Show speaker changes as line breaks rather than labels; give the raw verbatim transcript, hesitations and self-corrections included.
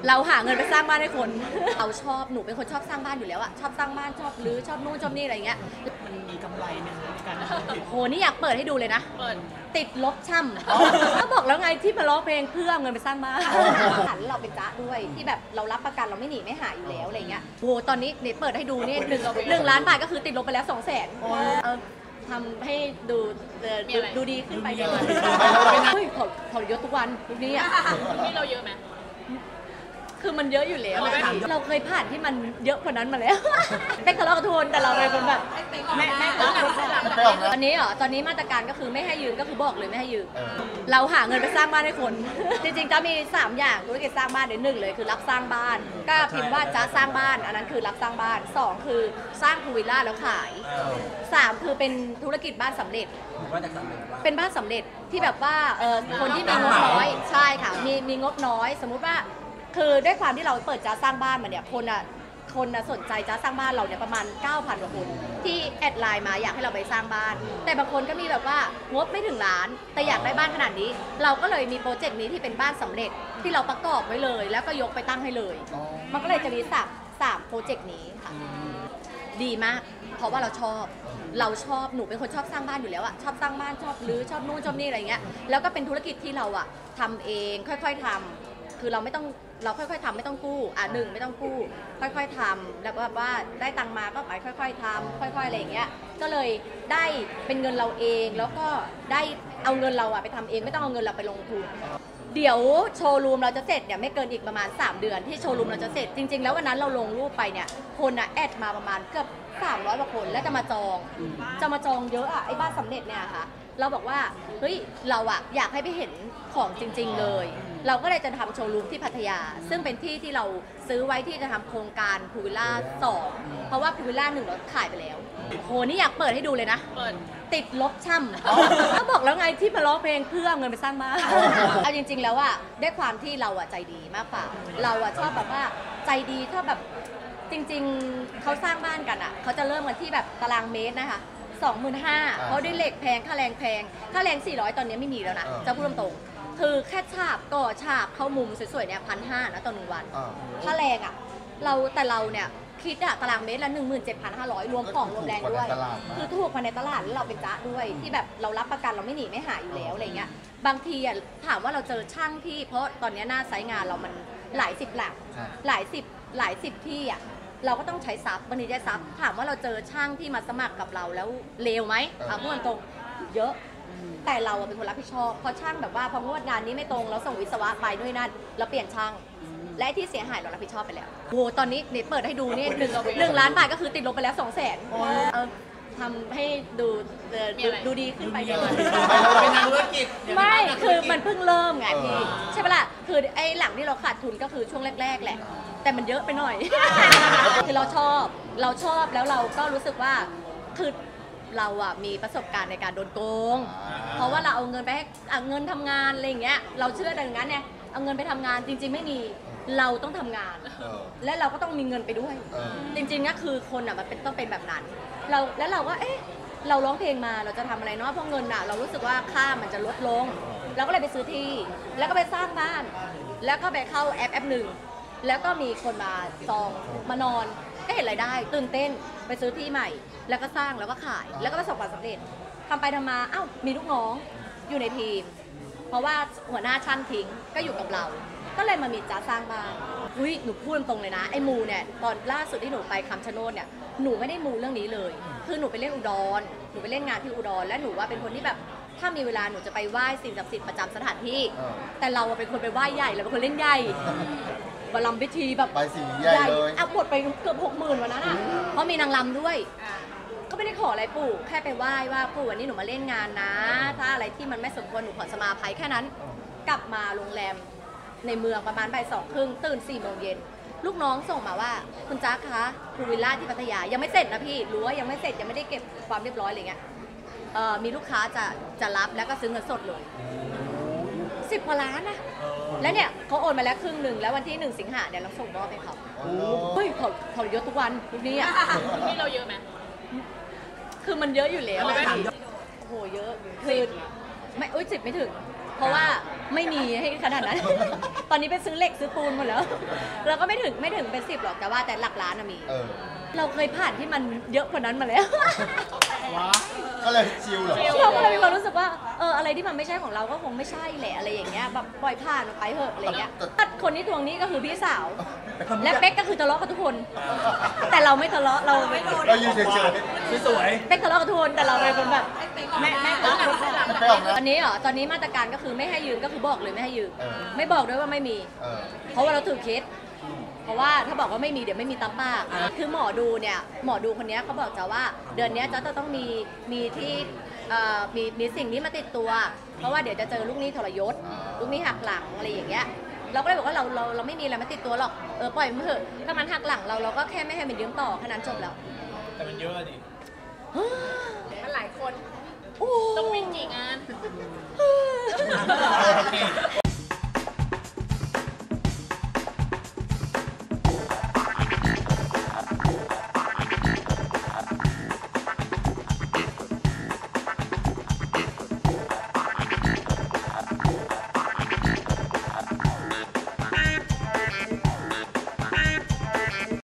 เราหาเงินไปสร้างบ้านให้คนเราชอบหนูเป็นคนชอบสร้างบ้านอยู่แล้วอะชอบสร้างบ้านชอบรื้อชอบนู่นชอบนี่อะไรเงี้ย
มันมีกำไรไหมในการทำ
โหนี่อยากเปิดให้ดูเลยนะ
เปิด
ติดลบช่ำก็บอกแล้วไงที่มาร้องเพลงเพื่อเงินไปสร้างบ้านหันเราเป็นจ๊ะด้วยที่แบบเรารับประกันเราไม่หนีไม่หายอยู่แล้วอะไรเงี้ยโหตอนนี้เดี๋ยวเปิดให้ดูนี่หนึ่งหนึ่งล้านบาทก็คือติดลบไปแล้วสองแสนทำให้ดูดูดีขึ้นไปเลยเฮ้ยเขาเขาเยอะทุกวันทุกนี้อ่ะ
นี่เราเยอะไหม
คือมันเยอะอยู่แล้วเราเคยผ่านที่มันเยอะกว่านั้นมาแล้วเป๊กทะเลาะกับทุนแต่เราเป็นคนแบบแม่แม่ก็ตอนนี้เหรอตอนนี้มาตรการก็คือไม่ให้ยืมก็คือบอกเลยไม่ให้ยืมเราหาเงินไปสร้างบ้านให้คนจริงๆจะมีสามอย่างธุรกิจสร้างบ้านเดี๋ยวหนึ่งเลยคือรับสร้างบ้านก็พิมพ์ว่าจะสร้างบ้านอันนั้นคือรับสร้างบ้านสองคือสร้างพูลวิลล่าแล้วขายสามคือเป็นธุรกิจบ้านสำเร็จเป็นบ้านสำเร็จที่แบบว่าเออคนที่มีงบน้อยใช่ค่ะมีมีงบน้อยสมมุติว่าคือด้วยความที่เราเปิดจ้าสร้างบ้านมาเนี่ยคนอ่ะคนอ่ะสนใจจ้าสร้างบ้านเราเนี่ยประมาณ เก้าพัน กว่าคนที่แอดไลน์มาอยากให้เราไปสร้างบ้านแต่บางคนก็มีแบบว่างบไม่ถึงล้านแต่อยากได้บ้านขนาดนี้เราก็เลยมีโปรเจกต์นี้ที่เป็นบ้านสำเร็จที่เราประกอบไว้เลยแล้วก็ยกไปตั้งให้เลยมันก็เลยจะมีสามสามโปรเจกต์นี้ค่ะดีมากเพราะว่าเราชอบเราชอบหนูเป็นคนชอบสร้างบ้านอยู่แล้วอะชอบสร้างบ้านชอบรื้อชอบนู่นชอบนี่อะไรเงี้ยแล้วก็เป็นธุรกิจที่เราอะทำเองค่อยๆทำคือเราไม่ต้องเราค่อยๆทำไม่ต้องกู้อ่ะหนึ่งไม่ต้องกู้ค่อยๆทำแล้วก็ว่าได้ตังมาก็ไปค่อยๆทำค่อยๆอะไรอย่างเงี้ยก็เลยได้เป็นเงินเราเองแล้วก็ได้เอาเงินเราอะไปทำเองไม่ต้องเอาเงินเราไปลงทุนเดี๋ยวโชว์รูมเราจะเสร็จเนี่ยไม่เกินอีกประมาณสามเดือนที่โชว์รูมเราจะเสร็จจริงๆแล้ววันนั้นเราลงรูปไปเนี่ยคนอะแอดมาประมาณเกือบสามร้อยกว่าคนแล้วจะมาจองจะมาจองเยอะอะไอ้บ้านสำเร็จเนี่ยค่ะเราบอกว่าเฮ้ยเราอะอยากให้ไปเห็นของจริงๆเลยเราก็เลยจะทำโชว์รูมที่พัทยาซึ่งเป็นที่ที่เราซื้อไว้ที่จะทำโครงการพูลวิลล่าสองเพราะว่าพูลวิลล่าหนึ่งเราขายไปแล้วโหนี่อยากเปิดให้ดูเลยนะติดลบช่ำก็บอกแล้วไงที่มาร้องเพลงเพื่อเงินไปสร้างบ้านเอาจริงๆแล้วอะด้วยความที่เราอะใจดีมากกว่าเราอะชอบแบบว่าใจดีถ้าแบบจริงๆเขาสร้างบ้านกันอะเขาจะเริ่มกันที่แบบตารางเมตรนะคะสองหมื่นห้าเพราะด้วยเหล็กแพงค่าแรงแพงค่าแรงสี่ร้อยตอนนี้ไม่มีแล้วนะจะพูดตรงๆคือแค่ฉาบก่อฉาบเข้ามุมสวยๆเนี่ยพันห้านะต่อหนึ่งวันค่าแรงอะเราแต่เราเนี่ยคิดอะตารางเมตรละหนึ่งหมื่นเจ็ดพันห้าร้อยรวมของรวมแรงด้วยคือถูกกว่าในตลาดแล้วเราเป็นจ๊ะด้วยที่แบบเรารับประกันเราไม่หนีไม่หายอยู่แล้วอะไรเงี้ยบางทีอะถามว่าเราเจอช่างที่เพราะตอนนี้หน้าไซต์งานเรามันหลายสิบหลักหลายสิบหลายสิบที่อะเราก็ต้องใช้ซับบางทีได้ซับถามว่าเราเจอช่างที่มาสมัครกับเราแล้วเลวไหมเอาพูดตรงเยอะแต่เราเป็นคนรับผิดชอบพอช่างแบบว่าพองวดงานนี้ไม่ตรงเราส่งวิศวะไปด้วยนั่นเราเปลี่ยนช่างและที่เสียหายเรารับผิดชอบไปแล้วโอ้ตอนนี้เดี๋ยวเปิดให้ดูนี่หนึ่งหนึ่งล้านบาทก็คือติดลบไปแล้วสองแสนทำให้ดูดูดีขึ้นไปเลย
เป็นธุรกิจ
ไม่คือมันเพิ่งเริ่มไงพี่ใช่ปะล่ะคือไอ้หลังที่เราขาดทุนก็คือช่วงแรกๆแหละแต่มันเยอะไปหน่อยคือเราชอบเราชอบแล้วเราก็รู้สึกว่าคือเราอะมีประสบการณ์ในการโดนโกงเพราะว่าเราเอาเงินไปให้เงินทำงานอะไรอย่างเงี้ยเราเชื่อดังนั้นเนี่ยเอาเงินไปทำงานจริงๆไม่มีเราต้องทำงานและเราก็ต้องมีเงินไปด้วยจริงๆก็คือคนอะมันเป็นต้องเป็นแบบนั้นเราแล้วเราก็เอ๊ะเราร้องเพลงมาเราจะทำอะไรเนาะเพราะเงินอะเรารู้สึกว่าค่ามันจะลดลงเราก็เลยไปซื้อที่แล้วก็ไปสร้างบ้านแล้วก็ไปเข้าแอปแอปหนึ่งแล้วก็มีคนมาจองมานอนก็เห็นรายได้ตื่นเต้นไปซื้อที่ใหม่แล้วก็สร้างแล้วก็ขายแล้วก็ประสบความสำเร็จทำไปทำมาเอ้ามีลูกน้องอยู่ในทีมเพราะว่าหัวหน้าช่างทิ้งก็อยู่กับเราก็เลยมามีจ้าสร้างบ้านอุ้ยหนูพูดตรงเลยนะไอ้มูเนี่ยตอนล่าสุดที่หนูไปคำชะโนดเนี่ยหนูไม่ได้มูเรื่องนี้เลยคือหนูไปเล่นอุดรหนูไปเล่นงานที่อุดรและหนูว่าเป็นคนที่แบบถ้ามีเวลาหนูจะไปไหว้สิ่งศักดิ์สิทธิ์ประจำสถานที่แต่เราเป็นคนไปไหว้ใหญ่เราเป็นคนเล่นใหญ่บารมพิธีแบบ
ใบสีใหญ่เลย
เอาหมดไปเกือบหกหมื่นวันนั้นอ่ะเพราะมีนางรำด้วยก็ไม่ได้ขออะไรปู่แค่ไปไหว้ว่าปู่วันนี้หนูมาเล่นงานนะถ้าอะไรที่มันไม่สมควรหนูขอสมาภัยแค่นั้นกลับมาโรงแรมในเมืองประมาณบ่ายสองครึ่งตื่นสี่โมงเย็นลูกน้องส่งมาว่าคุณจ๊ะคะพูลวิลล่าที่พัทยายังไม่เสร็จนะพี่รู้ว่ายังไม่เสร็จยังไม่ได้เก็บความเรียบร้อยอะไรเงี้ยมีลูกค้าจะจะรับแล้วก็ซื้อเงินสดเลยสิบกว่าล้านนะแล้วเนี่ยเขาโอนมาแล้วครึ่งหนึ่งแล้ววันที่หนึ่งสิงหาเนี่ยเราส่งมอบให้เขาเฮ้ยเขาเขาเยอะทุกวันทุกนี้อ่ะ
นี่เราเยอะไหม
คือมันเยอะอยู่แล้วโอ้โหเยอะคือไม่อุ้ยสิบไม่ถึงเพราะว่าไม่มีให้ขนาดนั้น ตอนนี้ไปซื้อเหล็กซื้อปูนหมดแล้ว เราก็ไม่ถึงไม่ถึงเป็นสิบหรอกแต่ว่าแต่หลักล้านอะมี
เออ
เราเคยผ่านที่มันเยอะกว่านั้นมาแล้ว
ว้า
ก็เลยชิลเหรอ
เราก็เลยมีความรู้สึกว่าเอออะไรที่มันไม่ใช่ของเราก็คงไม่ใช่แหละอะไรอย่างเงี้ยแบบปล่อยผ่านออกไปเถอะอะไรเงี้ยตัดคนที่ทวงหนี้ก็คือพี่สาว และเป๊กก็คือทะเลาะกับทุกคน แต่เราไม่ทะเลาะเราไม่โดน
เรายืนเฉย
สวย
เป๊กทะเลาะกับทุกคนแต่เราเป็นคนแบบแม่แม่รัก
ๆไม่ออกนะ
ตอนนี้เหรอตอนนี้มาตรการก็คือไม่ให้ยืมก็คือบอกเลยไม่ให้ยืม
เออ
ไม่บอกด้วยว่าไม่มี
เออ
เพราะว่าเราถือเคสเพราะว่าถ้าบอกว่าไม่มีเดี๋ยวไม่มีตามปากคือหมอดูเนี่ยหมอดูคนเนี้ยเขาบอกจะว่าเดือนเนี้ยจะต้องมีมีที่เอ่อมีมีสิ่งนี้มาติดตัว เพราะว่าเดี๋ยวจะเจอลูกหนี้ทรยศลูกหนี้หักหลังอะไรอย่างเงี้ยเราก็เลยบอกว่าเราเราเราไม่มีอะไรมาติดตัวหรอกเออปล่อยมันเถอะถ้ามันหักหลังเราเราก็แค่ไม่ให้มันยืมต่อแค่นั้นจบแล้ว
แต่มันเยอะดิ
มันหลายคน
ต้องวิ่งกี่งาน
โอเค